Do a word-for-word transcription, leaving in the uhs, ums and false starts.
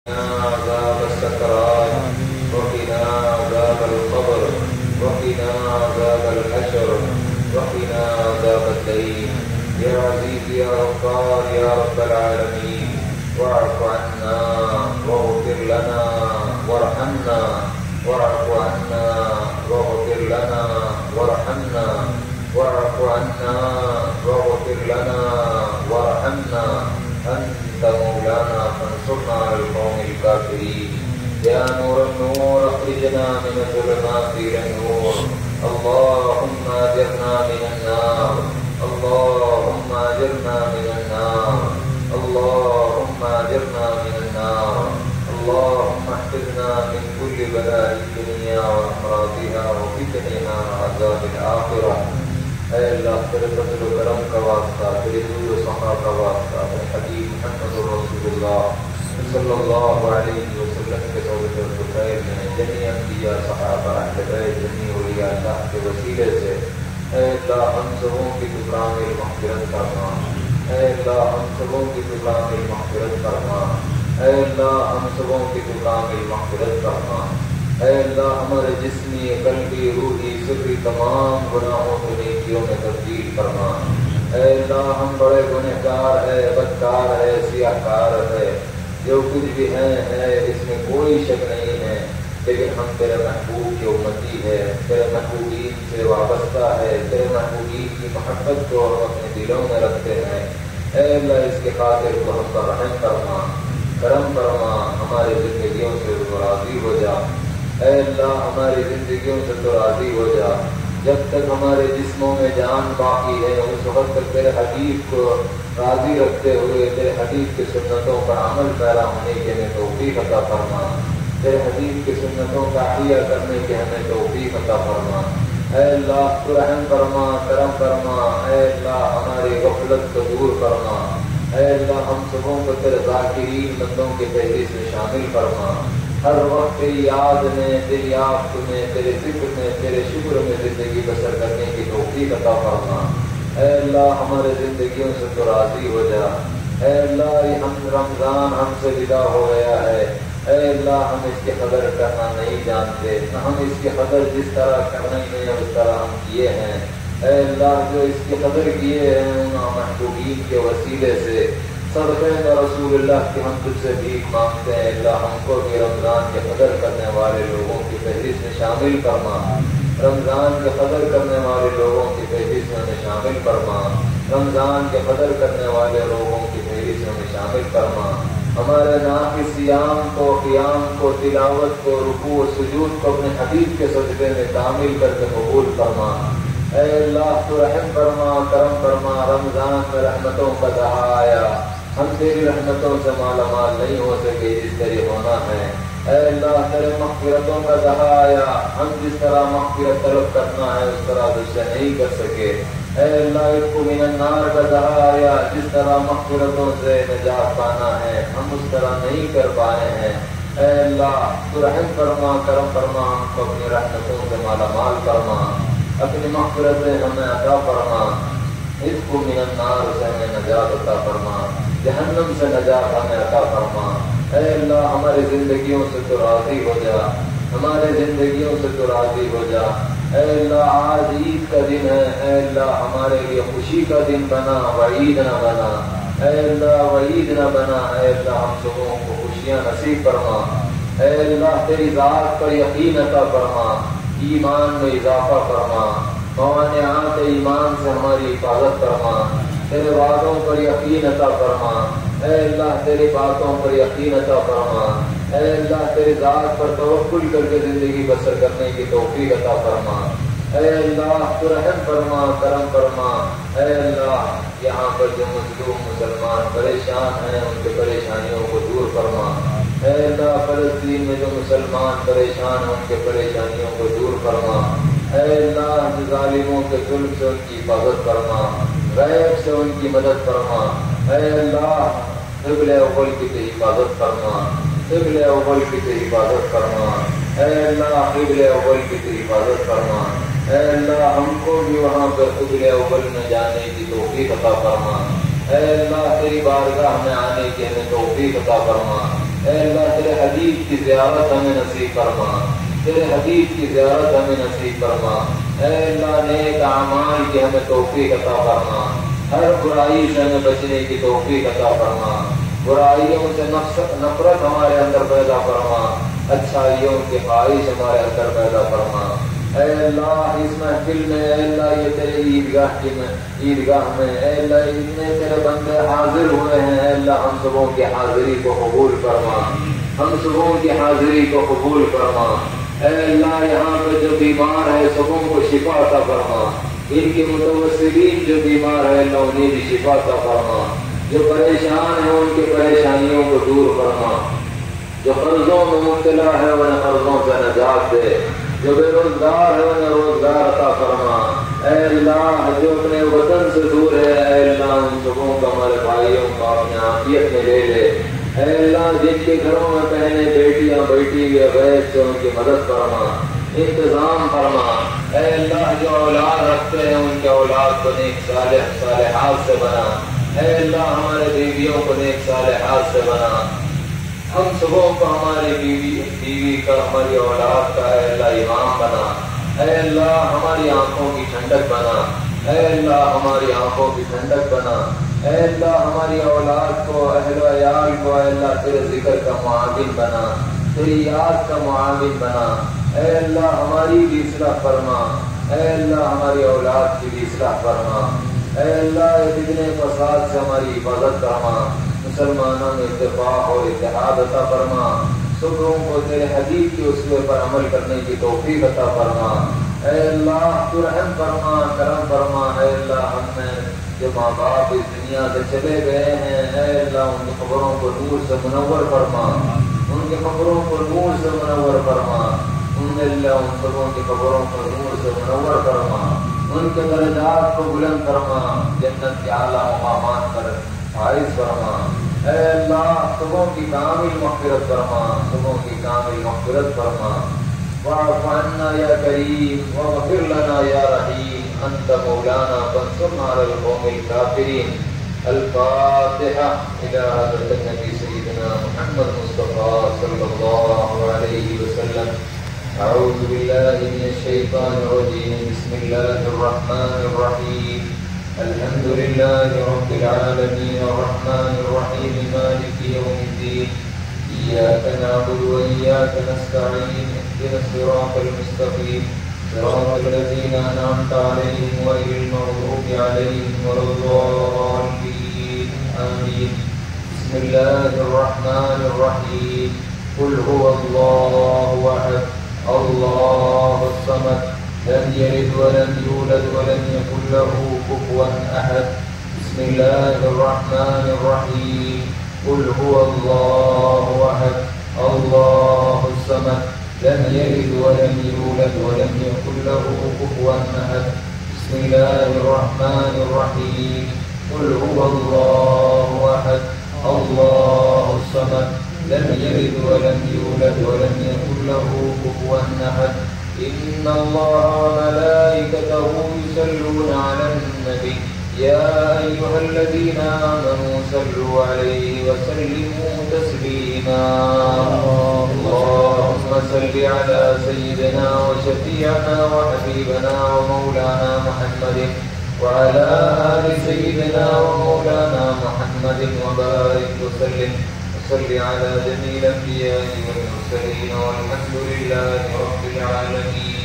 عذاب السكرات وقنا عذاب القبر وقنا عذاب الحشر وقنا عذاب الدين يا عزيز يا غفار يا رب العالمين واعف عنا واغفر لنا وارحمنا واعف عنا واغفر لنا وارحمنا واعف عنا واغفر لنا وارحمنا أنت مولانا فانصرنا على القوم الكافرين يا نور النور أخرجنا من الظلمات إلى النور اللهم أجرنا من النار اللهم أجرنا من النار اللهم أجرنا من النار اللهم احفظنا من كل بلاء الدنيا وأمراضها وفتنها وعذاب الآخرة اے اللہ تیرے فضل و کرم کا واسطہ تیرے جود و سخا کا واسطہ اپنے حبیب محمد رسول اللہ صلی اللہ علیہ وسلم کے صحبت و خیر میں جمی انبیاء صحابہ اہل بیت جمی اولیاء اللہ کے وسیلے سے اے اللہ ہم سبوں کی تو کامل مغفرت فرما اے اللہ ہم سبوں کی تو کامل مغفرت فرما اے اللہ ہم سبوں کی تو کامل مغفرت فرما اے اللہ ہمارے جسمی قلبی روحی سری تمام گناہوں کو نیکیوں میں تبدیل فرما اے اللہ ہم بڑے گنہگار ہے بدکار ہے سیاہ کار ہے جو کچھ بھی ہیں ہے اس میں کوئی شک نہیں ہے لیکن ہم تیرے محبوب کی امتی ہے تیرے محبوبین سے وابستہ ہے تیرے محبوبین کی محبت کو ہم اپنے دلوں میں رکھتے ہیں اے اللہ اس کے خاطر کو ہم پر رحم فرما کرم فرما ہماری زندگیوں سے تو راضی ہو جا اے اللہ ہماری زندگیوں سے تو راضی ہو جا جب تک ہمارے جسموں میں جان باقی ہے اس وقت تک تیرے حبیب کو راضی رکھتے ہوئے تیرے حبیب کی سنتوں پر عمل پیرا ہونے کے ہمیں توفیق عطا فرما تیرے حبیب کی سنتوں کا احیا کرنے کے ہمیں توفیق عطا فرما اے اللہ تو رحم فرما کرم فرما اے اللہ ہماری غفلت کو دور فرما اے اللہ ہم سبوں کو تیرے ذاکرین بندوں کے فہرست میں شامل فرما ہر وقت تیری یاد میں تیری یاد میں تیرے ذکر میں تیرے شکر میں زندگی بسر کرنے کی توفیق عطا فرما اے اللہ ہمارے زندگیوں سے تو راضی ہو جا اے اللہ یہ ہم رمضان ہم سے ودا ہو گیا ہے اے اللہ ہم اس کی قدر کرنا نہیں جانتے نہ ہم اس کی قدر جس طرح کرنا ہی نہیں اس طرح ہم کیے ہیں اے اللہ جو اس کی قدر کیے ہیں ان محبوبین کے وسیلے سے صدقے میں رسول اللہ کی ہم تجھ سے بھیک مانگتے ہیں اللہ ہم کو بھی رمضان کے قدر کرنے والے لوگوں کی فہرست میں شامل فرما رمضان کے قدر کرنے والے لوگوں کی فہرست میں ہمیں شامل فرما رمضان کے قدر کرنے والے لوگوں کی فہرست میں ہمیں شامل فرما ہمارے نافذ صیام کو قیام کو تلاوت کو رکوع و سجود کو اپنے حبیب کے صدقے میں کامل کر کے قبول فرما اے اللہ تو رحم فرما کرم فرما رمضان میں رحمتوں کا دہا آیا ہم تیری رحمتوں سے مالا مال نہیں ہو سکے جس طرح ہونا ہے اے اللہ تیرے مغفرتوں کا دہا آیا ہم جس طرح مغفرت طلب کرنا ہے اس طرح تجھ سے نہیں کر سکے اے اللہ اس کو من النار کا دہا آیا جس طرح مغفرتوں سے نجات پانا ہے ہم اس طرح نہیں کر پائے ہیں اے اللہ تو رحم فرما کرم فرما ہم کو اپنی رحمتوں سے مالا مال فرما اپنی مغفرت سے ہمیں عطا فرما اس کو من النار سے ہمیں نجات عطا فرما جہنم سے نجات ہمیں عطا فرما اے اللہ ہماری زندگیوں سے تو راضی ہو جا ہمارے زندگیوں سے تو راضی ہو جا اے اللہ آج عید کا دن ہے اے اللہ ہمارے لیے خوشی کا دن بنا وعید نہ بنا اے اللہ وعید نہ بنا اے اللہ ہم سبوں کو خوشیاں نصیب فرما اے اللہ تیری ذات پر یقین عطا فرما ایمان میں اضافہ فرما موانعات ایمان سے ہماری حفاظت فرما تیرے وعدوں پر یقین عطا فرما اے اللہ تیری باتوں پر یقین عطا فرما اے اللہ تیری ذات پر توکل کر کے زندگی بسر کرنے کی توفیق عطا فرما اے اللہ تو رحم فرما کرم فرما اے اللہ یہاں پر جو مظلوم مسلمان پریشان ہیں ان کے پریشانیوں کو دور فرما اے اللہ فلسطین میں جو مسلمان پریشان ہیں ان کے پریشانیوں کو دور فرما اے اللہ ظالموں کے ظلم سے ان کی حفاظت فرما غیب سے ان کی مدد فرما اے اللہ قبل اول کی تو حفاظت فرما قبل اول کی تو حفاظت فرما اے اللہ قبل اول کی تو حفاظت فرما اے اللہ ہم کو بھی وہاں پر قبل اول میں جانے کی توفیق عطا فرما اے اللہ تیری بارگاہ میں آنے کی ہمیں توفیق عطا فرما اے اللہ حبیب کی زیارت ہمیں نصیب فرما، تیرے حبیب کی زیارت ہمیں نصیب فرما۔ اے اللہ نیک اعمال کی ہمیں توفیق عطا فرما، ہر برائی سے ہمیں بچنے کی توفیق عطا فرما، برائیوں سے نفرت ہمارے اندر پیدا فرما، اچھائیوں کی خواہش ہمارے اندر پیدا فرما۔ اے اللہ اس محفل میں اے اللہ یہ تیرے عیدگاہ کی میں عیدگاہ میں اے اللہ اتنے تیرے بندے حاضر ہوئے ہیں، اے اللہ ہم سبوں کی حاضری کو قبول فرما، ہم سبوں کی حاضری کو قبول فرما۔ اے اللہ یہاں پہ جو بیمار ہے سبوں کو شفا عطا فرما، ان کے متوسلین جو بیمار ہے اللہ انہیں بھی شفا عطا فرما، جو پریشان ہیں ان کی پریشانیوں کو دور فرما، جو قرضوں میں مبتلا ہے انہیں قرضوں سے نجات دے، جو بے روزگار ہے انہیں روزگار عطا فرما۔ اے اللہ جو اپنے وطن سے دور ہے اے اللہ ان سبوں کو ہمارے بھائیوں کو اپنے عافیت میں لے لے۔ اے اللہ جن کے گھروں میں پہلے بیٹیاں بیٹھی ہوئے غیر سے ان کی مدد فرما، انتظام فرما۔ اے اللہ جو اولاد رکھتے ہیں ان کے اولاد کو نیک صالح صالحات سے بنا، اے اللہ ہمارے بیویوں کو نیک صالحات سے بنا، ہم سبوں کو ہماری بیوی بیوی کا ہماری اولاد کا اے اللہ امام بنا، اے اللہ ہماری آنکھوں کی ٹھنڈک بنا، اے اللہ ہماری آنکھوں کی ٹھنڈک بنا، اے اللہ ہماری اولاد کو اہل و عیال کو اے اللہ تیرے ذکر کا معاون بنا، تیری یاد کا معاون بنا، اے اللہ ہماری بھی اصلاح فرما، اے اللہ ہماری اولاد کی بھی اصلاح فرما، اے اللہ فتنے فساد سے ہماری حفاظت فرما، مسلمانوں میں اتفاق اور اتحاد عطا فرما، سبوں کو تیرے حبیب کے اسوے پر عمل کرنے کی توفیق عطا فرما۔ اے اللہ تو رحم فرما، کرم فرما۔ اے اللہ ہم نے جو ماں باپ اس دنیا سے چلے گئے ہیں اے اللہ ان کی قبروں کو نور سے منور فرما، ان کی قبروں کو نور سے منور فرما، ان اللہ ان سبوں کی قبروں کو نور سے منور فرما، ان کے درجات کو بلند فرما، جنت کے اعلیٰ مقامات پر فائز فرما۔ اے اللہ سبوں کی کامل مغفرت فرما، سبوں کی کامل مغفرت فرما۔ واعف عنا یا کریم واغفر لنا یا رحیم، انت مولانا فانصرنا علی القوم الکافرین۔ الفاتحہ الی حضرت النبی سیدنا محمد مصطفیٰ صلی اللہ علیہ وسلم۔ اعوذ باللہ من الشیطان الرجیم، بسم اللہ الرحمن الرحیم۔ الحمد لله رب العالمين الرحمن الرحيم مالك يوم الدين، إياك نعبد وإياك نستعين، اهدنا الصراط المستقيم صراط الذين أنعمت عليهم غير المغضوب عليهم ولا الضالين آمين۔ بسم الله الرحمن الرحيم، قل هو الله أحد الله الصمد لم يلد ولم يولد ولم يكن له كفوا أحد۔ بسم الله الرحمن الرحيم، قل هو الله أحد الله الصمد لم يلد ولم يولد ولم يكن له كفوا أحد۔ بسم الله الرحمن الرحيم، قل هو الله أحد الله الصمد لم يلد ولم يولد ولم يكن له كفوا أحد۔ إن الله وملائكته يصلون على النبي يا أيها الذين آمنوا صلوا عليه وسلموا تسليما۔ اللهم صل على سيدنا وشفيعنا وحبيبنا ومولانا محمد وعلى آل سيدنا ومولانا محمد وبارك وسلم وصل على جميع الأنبياء والمرسلين والحمد لله رب العالمين۔